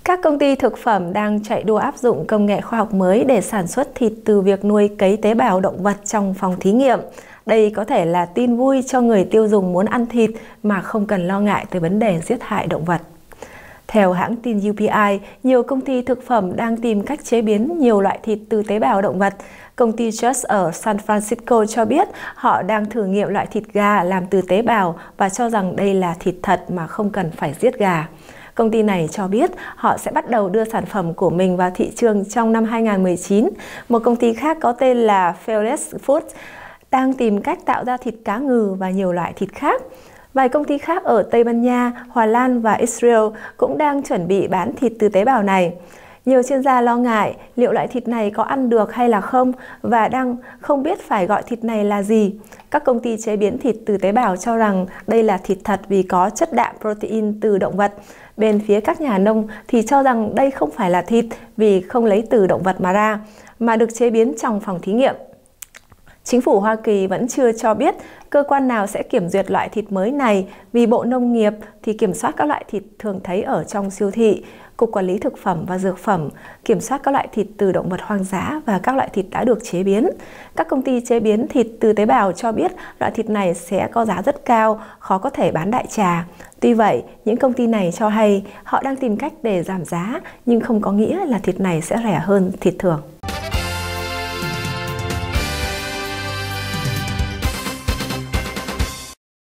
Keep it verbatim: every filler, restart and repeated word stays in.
Các công ty thực phẩm đang chạy đua áp dụng công nghệ khoa học mới để sản xuất thịt từ việc nuôi cấy tế bào động vật trong phòng thí nghiệm. Đây có thể là tin vui cho người tiêu dùng muốn ăn thịt mà không cần lo ngại tới vấn đề giết hại động vật. Theo hãng tin U P I, nhiều công ty thực phẩm đang tìm cách chế biến nhiều loại thịt từ tế bào động vật. Công ty Just ở San Francisco cho biết họ đang thử nghiệm loại thịt gà làm từ tế bào và cho rằng đây là thịt thật mà không cần phải giết gà. Công ty này cho biết họ sẽ bắt đầu đưa sản phẩm của mình vào thị trường trong năm hai nghìn không trăm mười chín. Một công ty khác có tên là Fearless Foods đang tìm cách tạo ra thịt cá ngừ và nhiều loại thịt khác. Vài công ty khác ở Tây Ban Nha, Hà Lan và Israel cũng đang chuẩn bị bán thịt từ tế bào này. Nhiều chuyên gia lo ngại liệu loại thịt này có ăn được hay là không và đang không biết phải gọi thịt này là gì. Các công ty chế biến thịt từ tế bào cho rằng đây là thịt thật vì có chất đạm protein từ động vật. Bên phía các nhà nông thì cho rằng đây không phải là thịt vì không lấy từ động vật mà ra, mà được chế biến trong phòng thí nghiệm. Chính phủ Hoa Kỳ vẫn chưa cho biết cơ quan nào sẽ kiểm duyệt loại thịt mới này vì Bộ Nông nghiệp thì kiểm soát các loại thịt thường thấy ở trong siêu thị, Cục Quản lý Thực phẩm và Dược phẩm kiểm soát các loại thịt từ động vật hoang dã và các loại thịt đã được chế biến. Các công ty chế biến thịt từ tế bào cho biết loại thịt này sẽ có giá rất cao, khó có thể bán đại trà. Tuy vậy, những công ty này cho hay họ đang tìm cách để giảm giá nhưng không có nghĩa là thịt này sẽ rẻ hơn thịt thường.